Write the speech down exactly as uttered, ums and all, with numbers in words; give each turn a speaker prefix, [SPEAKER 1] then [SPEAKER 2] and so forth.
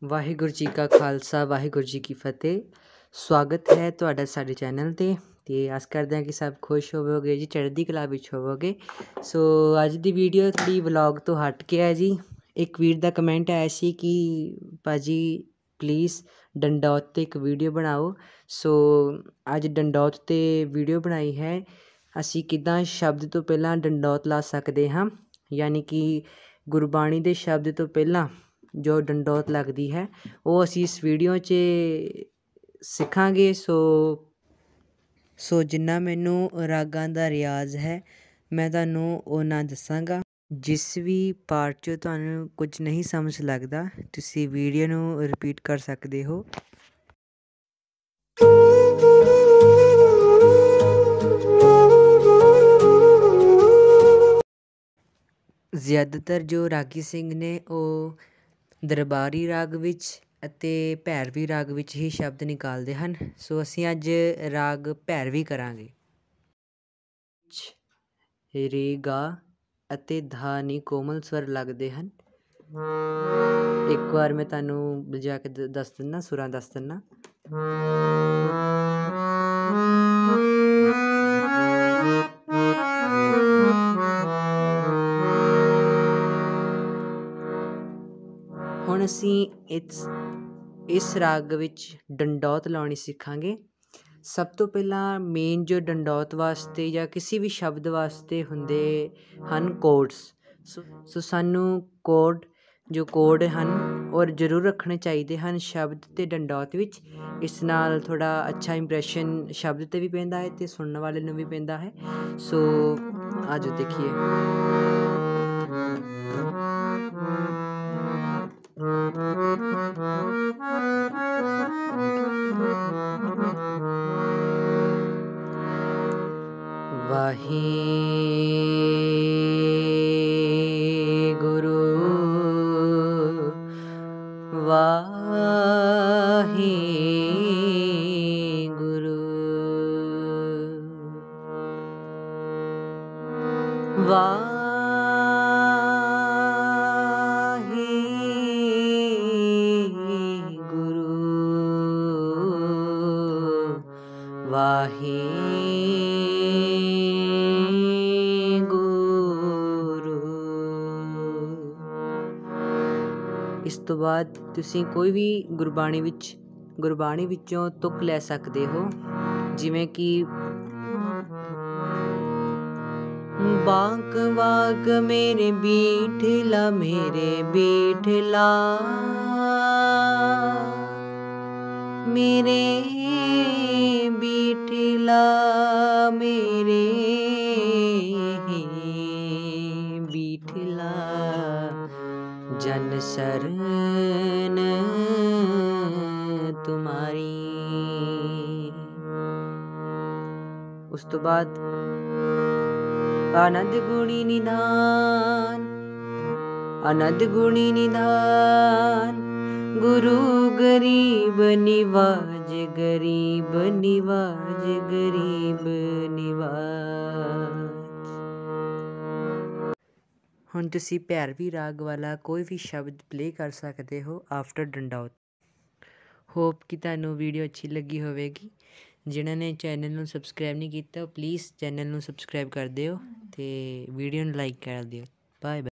[SPEAKER 1] ਵਾਹਿਗੁਰੂ ਜੀ ਕਾ ਖਾਲਸਾ ਵਾਹਿਗੁਰੂ ਜੀ ਕੀ ਫਤਿਹ। ਸਵਾਗਤ ਹੈ ਤੁਹਾਡਾ ਸਾਡੇ ਚੈਨਲ 'ਤੇ ਅਤੇ ਆਸ ਕਰਦੇ ਹਾਂ ਕਿ ਸਭ ਖੁਸ਼ ਹੋਵੋਗੇ ਜੀ, ਚੜ੍ਹਦੀ ਕਲਾ ਵਿੱਚ ਹੋਵੋਗੇ। ਸੋ ਅੱਜ ਦੀ ਵੀਡੀਓ ਥੋੜ੍ਹੀ ਵਲੋਗ ਤੋਂ ਹਟ ਕੇ ਹੈ ਜੀ। ਇੱਕ ਵੀਰ ਦਾ ਕਮੈਂਟ ਆਇਆ ਸੀ ਕਿ ਭਾਅ ਜੀ ਪਲੀਜ਼ ਡੰਡੌਤ 'ਤੇ ਇੱਕ ਵੀਡੀਓ ਬਣਾਓ। ਸੋ ਅੱਜ ਡੰਡੌਤ 'ਤੇ ਵੀਡੀਓ ਬਣਾਈ ਹੈ। ਅਸੀਂ ਕਿੱਦਾਂ ਸ਼ਬਦ ਤੋਂ ਪਹਿਲਾਂ ਡੰਡੌਤ ਲਾ ਸਕਦੇ ਹਾਂ, ਯਾਨੀ ਕਿ ਗੁਰਬਾਣੀ ਦੇ ਸ਼ਬਦ ਤੋਂ ਪਹਿਲਾਂ ਜੋ ਡੰਡੌਤ ਲੱਗਦੀ ਹੈ ਉਹ ਅਸੀਂ ਇਸ ਵੀਡੀਓ 'ਚ ਸਿੱਖਾਂਗੇ। ਸੋ ਸੋ ਜਿੰਨਾ ਮੈਨੂੰ ਰਾਗਾਂ ਦਾ ਰਿਆਜ਼ ਹੈ ਮੈਂ ਤੁਹਾਨੂੰ ਉਹਨਾਂ ਦੱਸਾਂਗਾ। ਜਿਸ ਵੀ ਪਾਰਟ 'ਚ ਤੁਹਾਨੂੰ ਕੁਝ ਨਹੀਂ ਸਮਝ ਲੱਗਦਾ ਤੁਸੀਂ ਵੀਡੀਓ ਨੂੰ ਰਿਪੀਟ ਕਰ ਸਕਦੇ ਹੋ। ਜ਼ਿਆਦਾਤਰ ਜੋ ਰਾਗੀ ਸਿੰਘ ਨੇ ਉਹ ਦਰਬਾਰੀ ਰਾਗ ਵਿੱਚ ਅਤੇ ਭੈਰਵੀ ਰਾਗ ਵਿੱਚ ਹੀ ਸ਼ਬਦ ਨਿਕਾਲਦੇ ਹਨ। ਸੋ ਅਸੀਂ ਅੱਜ ਰਾਗ ਭੈਰਵੀ ਕਰਾਂਗੇ। ਰੇ ਗਾ ਅਤੇ ਧਾ ਨੀ ਕੋਮਲ ਸਵਰ ਲੱਗਦੇ ਹਨ। ਇੱਕ ਵਾਰ ਮੈਂ ਤੁਹਾਨੂੰ ਬਜਾ ਕੇ ਦ ਦੱਸ ਦਿੰਦਾ, ਸੁਰਾਂ ਦੱਸ ਦਿੰਦਾ। ਹੁਣ ਅਸੀਂ ਇਸ ਇਸ ਰਾਗ ਵਿੱਚ ਡੰਡੌਤ ਲਾਉਣੀ ਸਿੱਖਾਂਗੇ। ਸਭ ਤੋਂ ਪਹਿਲਾਂ ਮੇਨ ਜੋ ਡੰਡੌਤ ਵਾਸਤੇ ਜਾਂ ਕਿਸੇ ਵੀ ਸ਼ਬਦ ਵਾਸਤੇ ਹੁੰਦੇ ਹਨ ਕੋਡਸ। ਸੋ ਸੋ ਸਾਨੂੰ ਕੋਡ ਜੋ ਕੋਡ ਹਨ ਔਰ ਜ਼ਰੂਰ ਰੱਖਣੇ ਚਾਹੀਦੇ ਹਨ ਸ਼ਬਦ ਅਤੇ ਡੰਡੌਤ ਵਿੱਚ। ਇਸ ਨਾਲ ਥੋੜ੍ਹਾ ਅੱਛਾ ਇੰਪਰੈਸ਼ਨ ਸ਼ਬਦ 'ਤੇ ਵੀ ਪੈਂਦਾ ਹੈ ਅਤੇ ਸੁਣਨ ਵਾਲੇ ਨੂੰ ਵੀ ਪੈਂਦਾ ਹੈ। ਸੋ ਆ ਜਾਓ ਦੇਖੀਏ। ਵਾਹਿਗੁਰੂ ਵਾਹਿਗੁਰੂ ਵਾਹਿਗੁਰੂ ਵਾਹਿਗੁਰੂ। ਇਸ ਤੋਂ ਬਾਅਦ ਤੁਸੀਂ ਕੋਈ ਵੀ ਗੁਰਬਾਣੀ ਵਿੱਚ ਗੁਰਬਾਣੀ ਵਿੱਚੋਂ ਤੁਕ ਲੈ ਸਕਦੇ ਹੋ, ਜਿਵੇਂ ਕਿ ਬਾਂਕ ਵਾਕ ਮੇਰੇ ਬੀਠਲਾ ਮੇਰੇ ਬੀਠਲਾ ਮੇਰੇ ਬੀਠਲਾ ਮੇਰੇ ਬੀਠਲਾ ਜਨ ਸਰਨ ਤੁਮਾਰੀ। ਉਸ ਤੋਂ ਬਾਅਦ ਆਨੰਦ ਗੁਣੀ ਨਿਧਾਨ ਆਨੰਦ ਗੁਣੀ ਨਿਧਾਨ ਗੁਰੂ ਗਰੀਬ ਨਿਵਾਜ ਗਰੀਬ ਨਿਵਾਜ ਗਰੀਬ ਨਿਵਾਜ। ਹੁਣ ਤੁਸੀਂ ਭੈਰਵੀ ਰਾਗ ਵਾਲਾ ਕੋਈ ਵੀ ਸ਼ਬਦ ਪਲੇ ਕਰ ਸਕਦੇ ਹੋ ਆਫਟਰ ਡੰਡੌਤ। ਹੋਪ ਕਿ ਤੁਹਾਨੂੰ ਵੀਡੀਓ ਅੱਛੀ ਲੱਗੀ ਹੋਵੇਗੀ। ਜਿਨ੍ਹਾਂ ਨੇ ਚੈਨਲ ਨੂੰ ਸਬਸਕ੍ਰਾਈਬ ਨਹੀਂ ਕੀਤਾ ਉਹ ਪਲੀਜ਼ ਚੈਨਲ ਨੂੰ ਸਬਸਕ੍ਰਾਈਬ ਕਰ ਦਿਓ ਅਤੇ ਵੀਡੀਓ ਨੂੰ ਲਾਈਕ ਕਰ ਦਿਓ। Bye bye.